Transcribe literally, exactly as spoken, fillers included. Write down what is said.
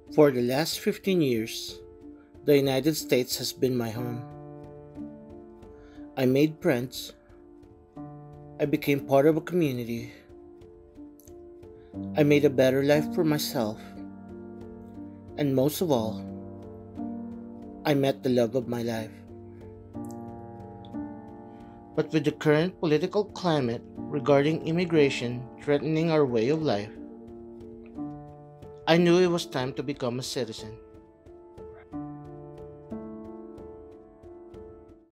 For the last fifteen years, the United States has been my home. I made friends, I became part of a community, I made a better life for myself, and most of all, I met the love of my life. But with the current political climate regarding immigration threatening our way of life, I knew it was time to become a citizen.